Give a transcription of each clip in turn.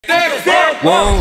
واو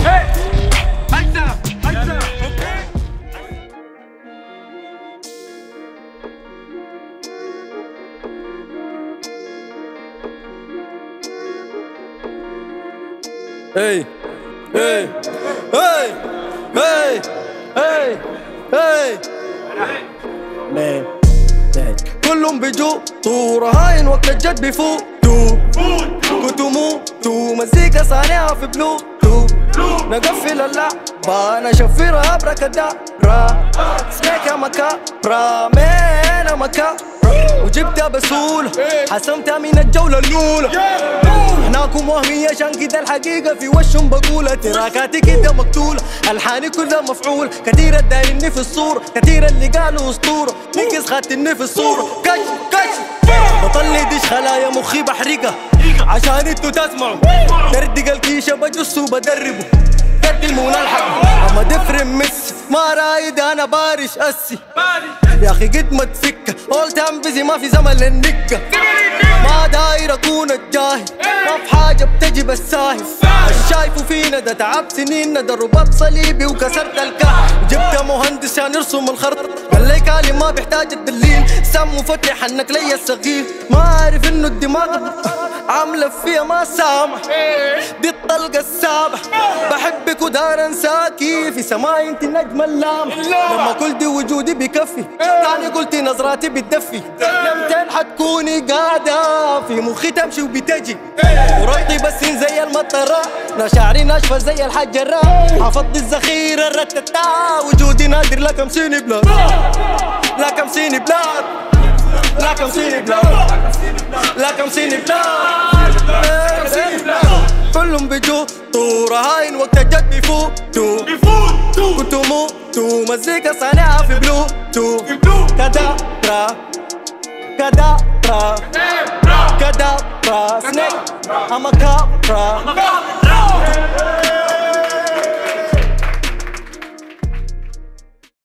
Hey, hey, hey, hey, hey, hey, man, كلهم بيجوا طورة هاين وقت الجد بيفوتوا كنتوا موتوا مزيكا صانعها في بلوتو نقفل اللعبة نشفرها ابركادابرا سنيك يا مكابرا مان يا مكابرا وجبتها بسهولة حسمتها من الجولة الأولى هناكم وهمية عشان كده الحقيقة في وشهم بقولها تراكاتي كده مقتولة ألحاني كلها مفعول كتير الدايرني في الصورة كتير اللي قالوا أسطورة نكس خاتني في الصورة كش بطلي ديش خلايا مخي بحرقها عشان انتو تسمعوا دردق الكيشة بجسه وبدربه قدموا الحق اما دفرم ميسي ما رايد انا بارش اسي يا اخي قد ما تفكه اول تايم بيزي ما في زمن للنكه ما داير اكون الجاهل ما في حاجه بتجي بالساهل الشايفه فينا ده تعب سنين ده رباط صليبي وكسرت الكهف جبت مهندس عشان يرسم الخرط قال لي كالي ما بيحتاج الدليل سم وفتح انك ليا الصغير ما عارف انه الدماغ عامله فيها ما سامع دي الطلقه السابع بحبك ودار انساكي في سماي انت نجم اللامع لما قلتي وجودي بكفي يعني قلتي نظراتي بتدفي لمتين حتكوني قاعده في مخي تمشي وبتجي ورطي بس زي المطره مشاعري ناشفه زي الحجره حفظت الذخيره الرتتا وجودي نادر لك 50 بلاد لك 50 بلاد لك 50 بلاد لك 50 بلاد كلهم بيجوا طورة هاين وقت الجد بيفوتوا كنتوا موتوا مزيكا صانعها في بلوتو كدابرا كدابرا كدابرا سنيك أما كابرا